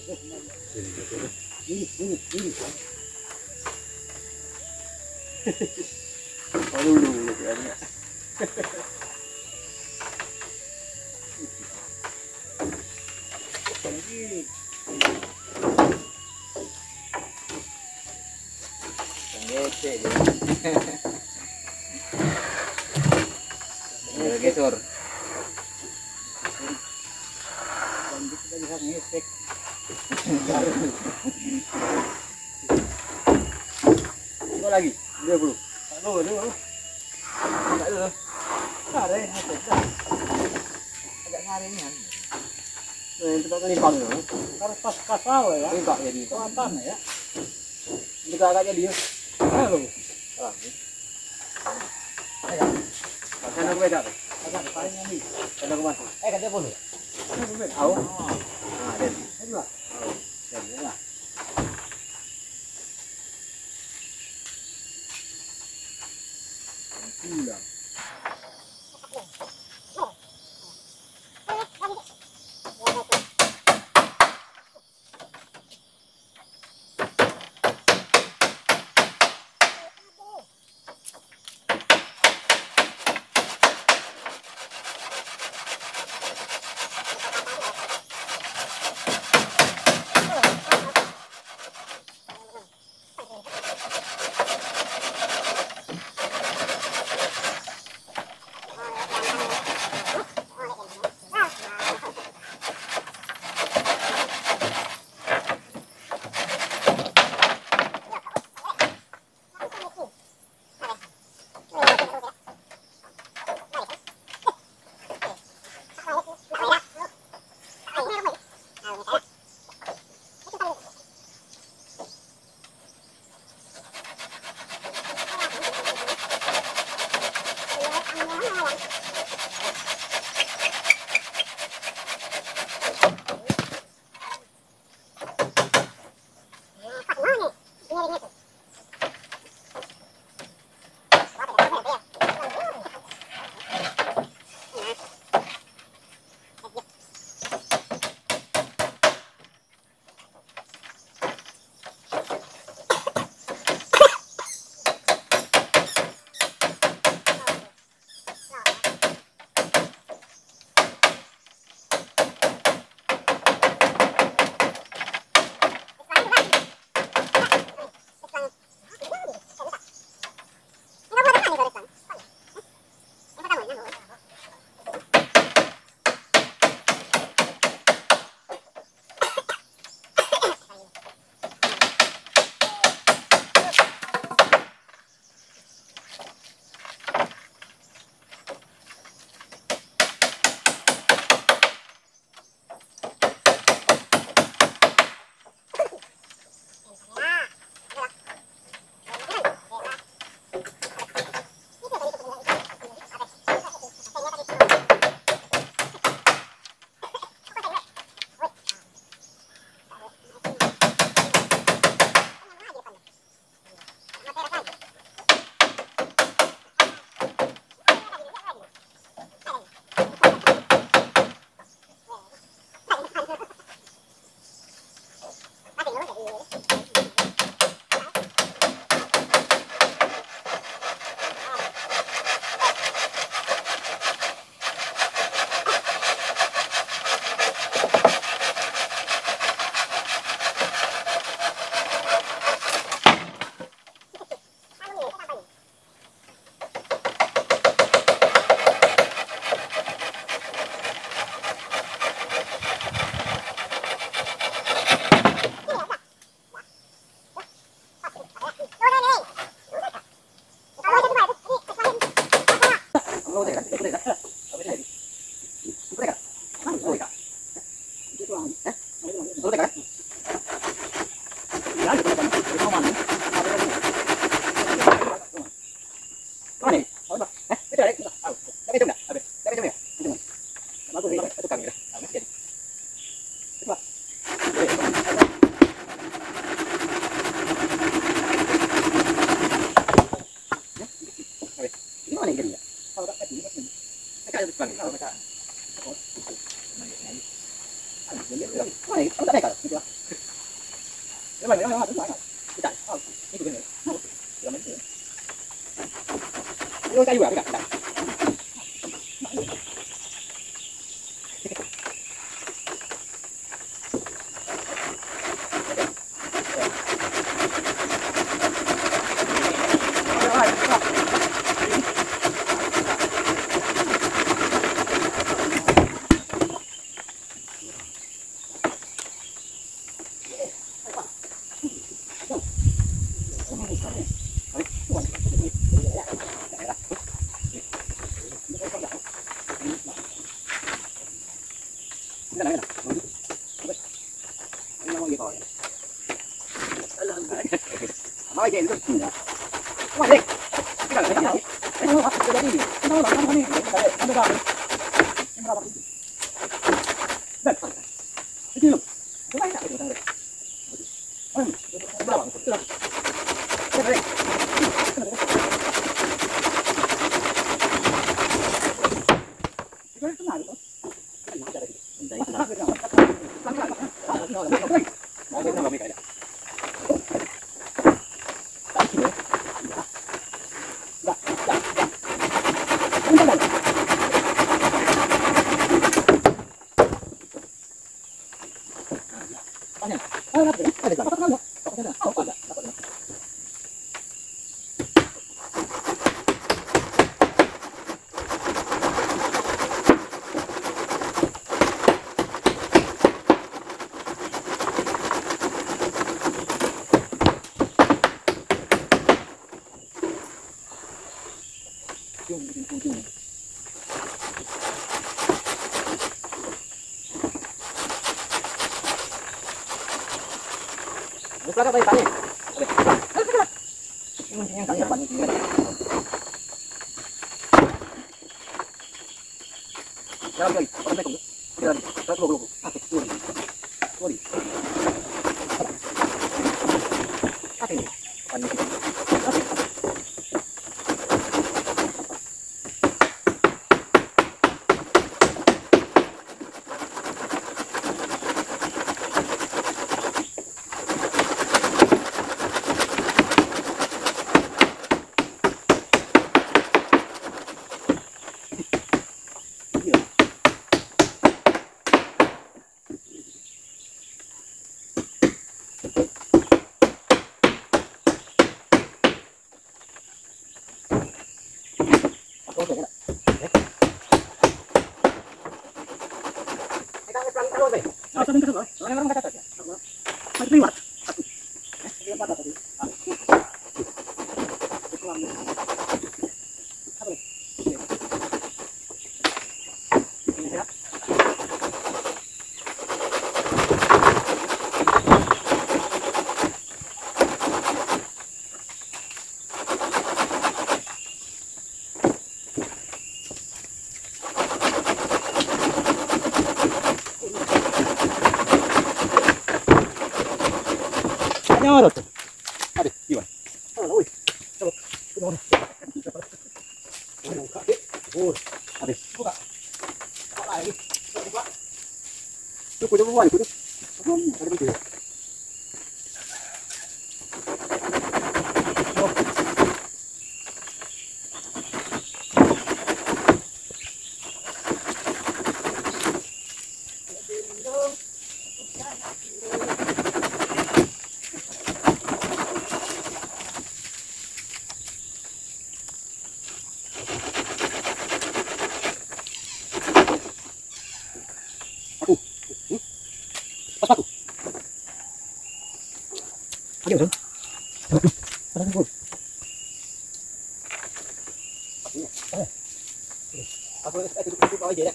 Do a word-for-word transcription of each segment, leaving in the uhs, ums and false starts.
Ini, ini, ini. Oh, dulu, dulu kayaknya. Lagi. Ngecek ya. Gesor. Dan kita bisa ngecek. Coba lagi, dua puluh. Aduh, aduh, aduh. Aduh. Sare ngecek dah. Agak saringan. Nah, itu pakai limpang ya. Karena pas kasau ya. Limpang jadi. Kuatan ya. Kita agak jadi. Halo. Salah. Ayo. Pakai nak beda. Agak paling ini. Ada ke mana? Eh, kata boleh. Tahu? Nah, dan. Itulah. Oh, dan ya. Pulang. này không có đây cả được chưa? Nếu mà nếu mà đứng lại cái chạy không cái tụi này rồi mình nó tay vừa cái chạy nói chuyện luôn ngoài đi cái này cái này cái nó học cái đấy cái nó làm không đi cái này nó ra em ra đây đấy cái gì cái này cái này ơi nó làm cái này cái này cái này Buka apa ikannya? Yang kali depan ini. Jalan lagi, apa mereka? Jalan, jalan dulu dulu. Ah, dulu. Dulu. Apa ini? Pan ini. Nyorot. Aduh, gimana? Oh, wih. Coba. Coba. Buka. Oh, aduh, buka. Buka lagi. Buka. Tuh, kudu buka, kudu. Ada begitu. Ayo dong. Aduh, aduh, aku itu itu bawa aja ya.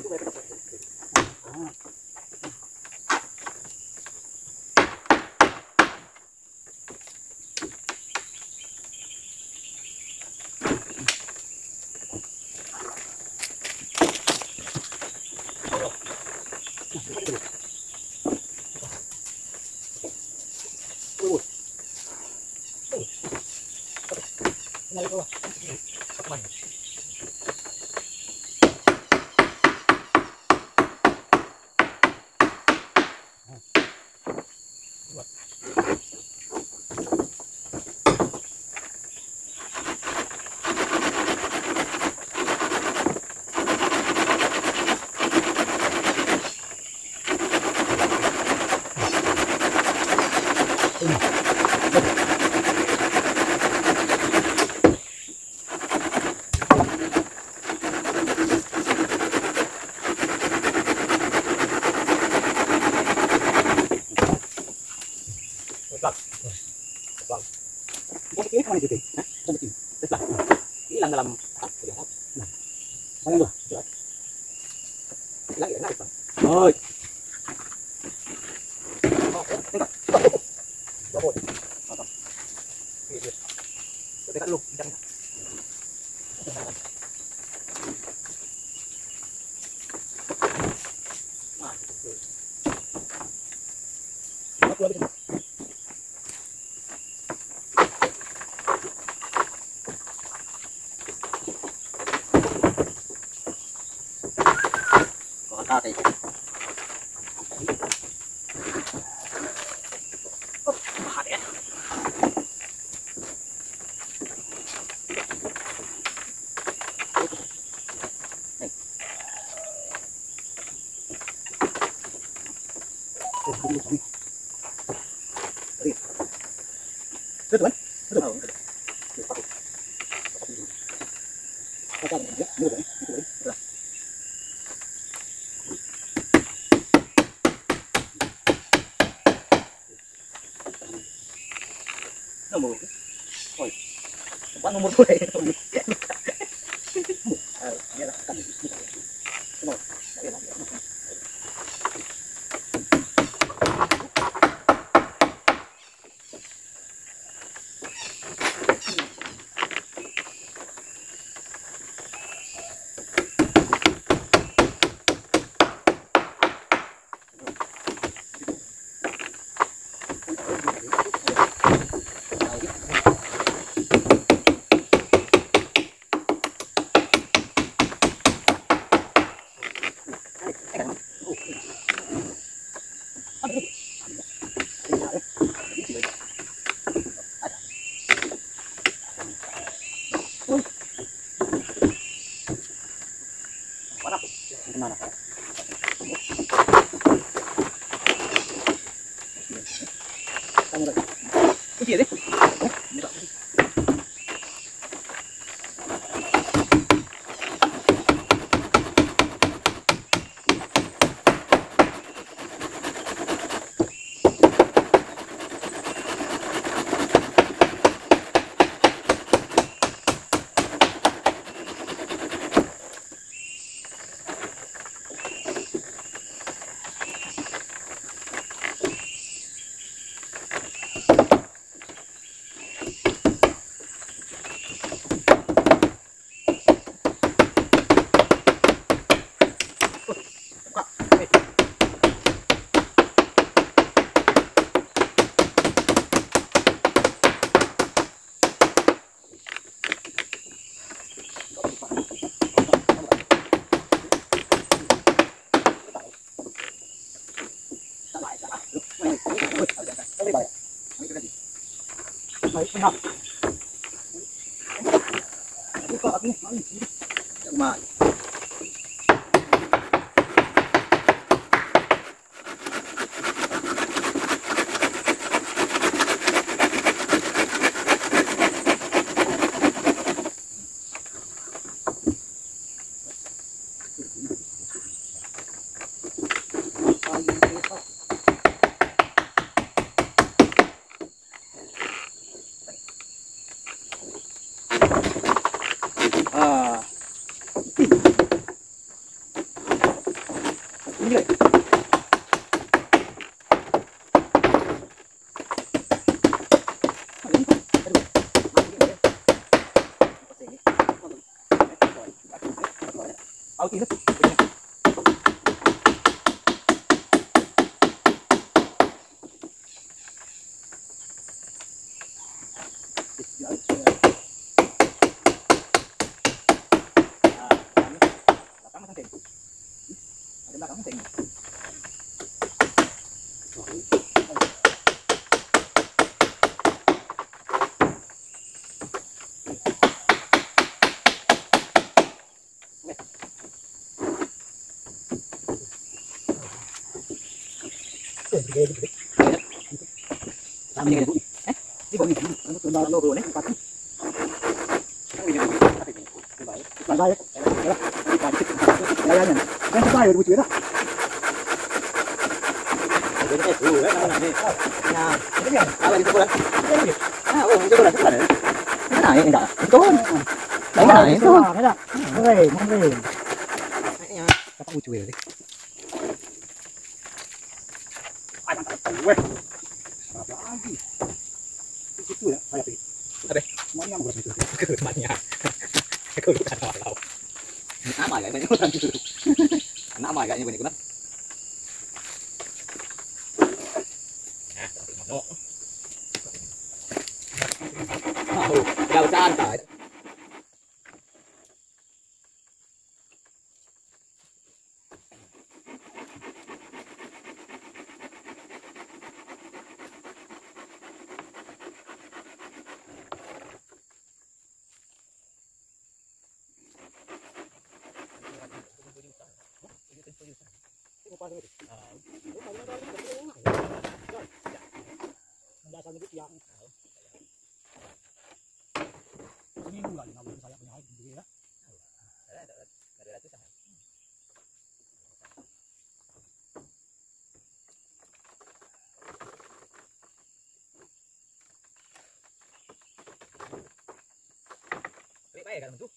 Rồi. Còn ta thì rất lớn, rất lớn. Nomor, oi, apa nomor gue? Ya lah, kan. Nomor, ya lah. Gimana? Kamu lagi. Kunci ya deh. Senang. Buka aku. Jangan. Ah. Ở kia đó. Làm gì vậy? Đi bộ gì? Nó nó rồi đấy. Lại đây. Lại đây nhỉ. Em sẽ bay được chuyện đó. Cái này thử đấy, nó làm đi. Nhà, cái gì? À, lại đi cô đây. Cái gì? À, ôi, cái này cái này. Cái này anh đã. Tốt. Đấy là đấy thôi. Đấy là. Ôi, mong về. Các bạn chui rồi đi. Ai đang quay. Lagi. Itu ya, kayak ini. Ada. Mau yang berapa itu? Kebanyakan. Kelukan awal. Nama kayaknya orang itu. Nama kayaknya banyak banget. Nah, oh, gak usah antar. Baik kan itu.